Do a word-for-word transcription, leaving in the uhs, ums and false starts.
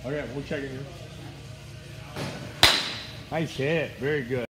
Okay, we'll check it here. Nice hit. Very good.